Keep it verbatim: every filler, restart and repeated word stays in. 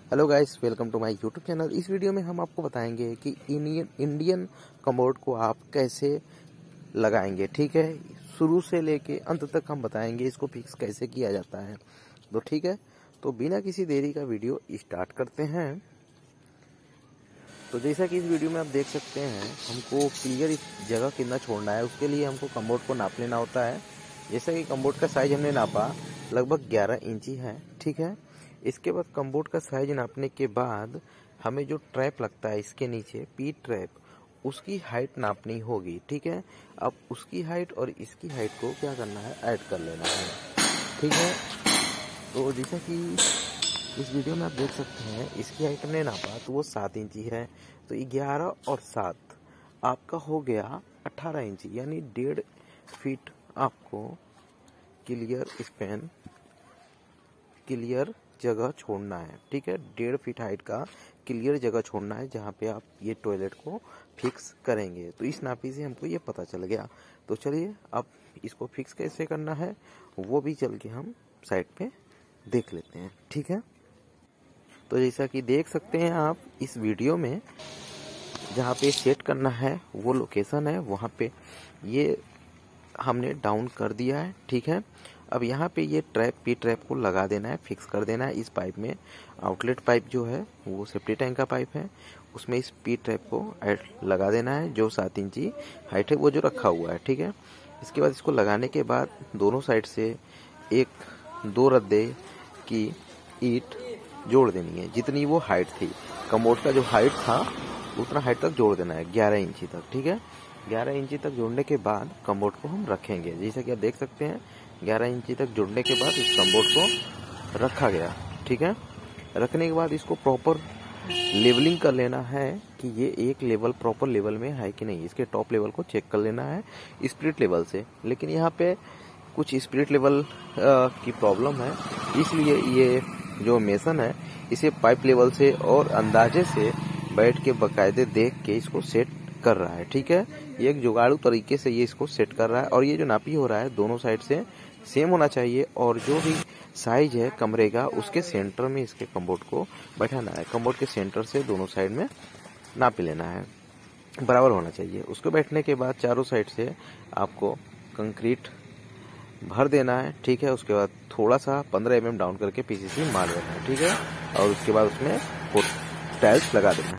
Hello guys, welcome to my YouTube channel. इस video में हम आपको बताएंगे कि इंडियन इंडियन कमोड को आप कैसे लगाएंगे। ठीक है, शुरू से लेके अंत तक हम बताएंगे इसको फिक्स कैसे किया जाता है। तो ठीक है, तो बिना किसी देरी का वीडियो स्टार्ट करते हैं। तो जैसा कि इस वीडियो में आप देख सकते हैं, हमको क्लियर इस जगह कितना छोड़ना है, उसके लिए हमको कमोड को नाप लेना होता है। जैसा कि कमोड का साइज हमने नापा लगभग ग्यारह इंची है। ठीक है, इसके बाद कमोड का साइज नापने के बाद हमें जो ट्रैप लगता है इसके नीचे पी ट्रैप, उसकी हाइट नापनी होगी। ठीक है, अब उसकी हाइट और इसकी हाइट को क्या करना है, ऐड कर लेना है। ठीक है, तो जैसा कि इस वीडियो में आप देख सकते हैं, इसकी हाइट हमने नापा तो वो सात इंची है। तो ग्यारह और सात आपका हो गया अठारह इंची, यानी डेढ़ फीट आपको क्लियर स्पैन क्लियर जगह छोड़ना है। ठीक है, डेढ़ फीट हाइट का क्लियर जगह छोड़ना है जहाँ पे आप ये टॉयलेट को फिक्स करेंगे। तो इस नापी से हमको ये पता चल गया। तो चलिए अब इसको फिक्स कैसे करना है वो भी चल के हम साइड पे देख लेते हैं। ठीक है, तो जैसा कि देख सकते हैं आप इस वीडियो में, जहाँ पे सेट करना है वो लोकेशन है, वहाँ पे ये हमने डाउन कर दिया है। ठीक है, अब यहाँ पे ये ट्रैप पी ट्रैप को लगा देना है, फिक्स कर देना है। इस पाइप में आउटलेट पाइप जो है वो सेफ्टी टैंक का पाइप है, उसमें इस पी ट्रैप को ऐड लगा देना है। जो सात इंची हाइट है वो जो रखा हुआ है। ठीक है, इसके बाद इसको लगाने के बाद दोनों साइड से एक दो रद्दे की ईंट जोड़ देनी है, जितनी वो हाइट थी। कमोड का जो हाइट था उतना हाइट तक जोड़ देना है, ग्यारह इंची तक। ठीक है, ग्यारह इंची तक जोड़ने के बाद कमोड को हम रखेंगे। जैसा कि आप देख सकते हैं, ग्यारह इंची तक जोड़ने के बाद इस कमोड को रखा गया। ठीक है, रखने के बाद इसको प्रॉपर लेवलिंग कर लेना है कि ये एक लेवल प्रॉपर लेवल में है कि नहीं। इसके टॉप लेवल को चेक कर लेना है स्पिरिट लेवल से, लेकिन यहाँ पे कुछ स्पिरिट लेवल की प्रॉब्लम है, इसलिए ये जो मेसन है इसे पाइप लेवल से और अंदाजे से बैठ के बाकायदे देख के इसको सेट कर रहा है। ठीक है, ये एक जुगाड़ू तरीके से ये इसको सेट कर रहा है। और ये जो नापी हो रहा है दोनों साइड से सेम होना चाहिए, और जो भी साइज है कमरे का उसके सेंटर में इसके कमोड को बैठाना है। कमोड के सेंटर से दोनों साइड में नाप लेना है, बराबर होना चाहिए। उसको बैठने के बाद चारों साइड से आपको कंक्रीट भर देना है। ठीक है, उसके बाद थोड़ा सा पंद्रह एम एम डाउन करके पीसीसी मार देना है। ठीक है, और उसके बाद उसमें टाइल्स लगा देना है।